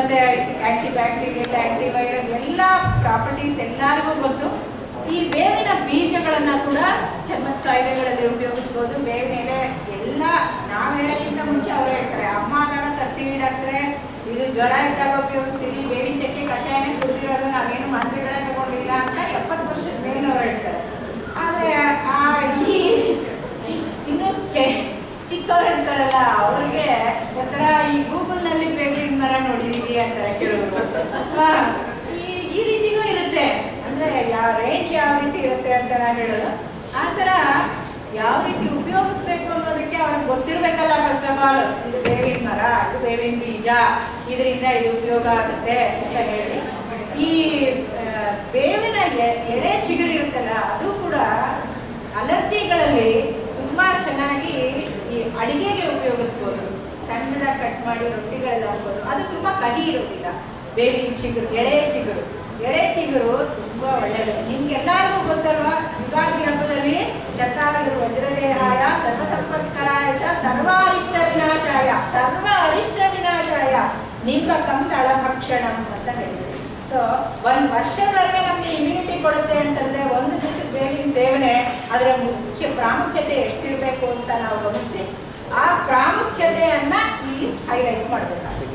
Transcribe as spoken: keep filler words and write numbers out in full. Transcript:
ಮತ್ತೆ anti bacterial, anti viral ಎಲ್ಲ properties ಎಲ್ಲರಿಗೂ ಗೊತ್ತು. ಈ ಬೇವಿನ ಬೀಜಗಳನ್ನ ಕೂಡ ಚರ್ಮದ ಕಾಯಿಲೆಗಳಲ್ಲಿ ಉಪಯೋಗಿಸ್ಬೋದು. ಬೇವಿನ ಎಲೆ ಎಲ್ಲ ನಾವು ಹೇಳೋಕ್ಕಿಂತ ಮುಂಚೆ ಅವ್ರು ಹೇಳ್ತಾರೆ, ಅಮ್ಮ ಆದಾಗ ತರ್ತೀವಿ ಡಾಕ್ಟ್ರೆ, ಇದು ಜ್ವರ ಇದ್ದಾಗ ಉಪಯೋಗಿಸ್ತೀವಿ, ಬೇವಿನ ಚಕ್ಕೆ ಕಷಾಯನೇ ಕುಡಿದಿರೋದು, ನಾವೇನು ಮಾತ್ರೆಗಳೇ ತಗೊಂಡಿಲ್ಲ ಅಂತ ಎಪ್ಪತ್ತು ವರ್ಷದ ಮೇಲೆ ಅವ್ರು ಹೇಳ್ತಾರೆ. ಆದರೆ ಆ ಈ ಇನ್ನೂ ಚಿಕ್ಕವ್ರು ಹೇಳ್ತಾರಲ್ಲ, ಅವ್ರಿಗೆ ಒಂಥರ ಈ ಗೂಗಲ್ನಲ್ಲಿ ಬೇವಿನ ಮರ ನೋಡಿದೀವಿ ಅಂತಾರೆ ಕೆಲವರು. ಈ ಈ ರೀತಿನೂ ಇರುತ್ತೆ, ಅಂದ್ರೆ ಯಾವ ರೇಂಜ್ ಯಾವ ರೀತಿ ಇರುತ್ತೆ ಅಂತ ನಾನು ಹೇಳೋದು. ಆ ಥರ ಯಾವ ರೀತಿ ಉಪಯೋಗಿಸ್ಬೇಕು ಅನ್ನೋದಕ್ಕೆ ಅವ್ರಿಗೆ ಗೊತ್ತಿರ್ಬೇಕಲ್ಲ. ಫಸ್ಟ್ ಆಫ್ ಆಲ್ ಇದು ಬೇವಿನ ಮರ, ಇದು ಬೇವಿನ ಬೀಜ, ಇದರಿಂದ ಇದು ಉಪಯೋಗ ಆಗುತ್ತೆ ಅಂತ ಹೇಳಿ. ಈ ಬೇವಿನ ಎಳೆ ಚಿಗುರು ಇರುತ್ತಲ್ಲ, ಅದು ಕೂಡ ಅಲರ್ಜಿಗಳಲ್ಲಿ ತುಂಬಾ ಚೆನ್ನಾಗಿ ಈ ಅಡಿಗೆಗೆ ಉಪಯೋಗಿಸ್ಬೋದು. ಸಣ್ಣದಾಗಿ ಕಟ್ ಮಾಡಿ ರೊಟ್ಟಿಗಳೆಲ್ಲ ಹಾಕ್ಬೋದು. ಅದು ತುಂಬಾ ಕಹಿ ಇರೋದಿಲ್ಲ. ಬೇವಿನ ಚಿಗುರು, ಎಳೆ ಚಿಗುರು ಎಳೆ ಚಿಗುರು ತುಂಬಾ ಒಳ್ಳೆಯದು. ನಿಮ್ಗೆಲ್ಲರಿಗೂ ಗೊತ್ತಲ್ವಾ, ಯುಗಾದಿ ಹಬ್ಬದಲ್ಲಿ ಶತಾಯು ವಜ್ರದೇಹಾಯ ಸರ್ವಸಂಪತ್ಕರಾಯ ಚ ಸರ್ವಾರಿಷ್ಟ ವಿನಾಶಾಯ ಸರ್ವ ಅರಿಷ್ಟ ವಿನಾಶಾಯ ನಿಂಬಕಂ ತಳಭಕ್ಷಣಂ ಅಂತ ಹೇಳಿದ್ರು. ಸೊ ಒಂದ್ ವರ್ಷದವರೆಗೆ ನಮ್ಗೆ ಇಮ್ಯುನಿಟಿ ಕೊಡುತ್ತೆ ಅಂತಂದ್ರೆ ಒಂದು ದಿವಸದ ಬೇವಿನ ಸೇವನೆ ಅದರ ಮುಖ್ಯ ಪ್ರಾಮುಖ್ಯತೆ ಎಷ್ಟಿರ್ಬೇಕು ಅಂತ ನಾವು ಗಮನಿಸಿ ಆ ಪ್ರಾಮುಖ್ಯತೆಯನ್ನ ಇಲ್ಲಿ ಹೈಲೈಟ್ ಮಾಡಬೇಕಾಗುತ್ತೆ.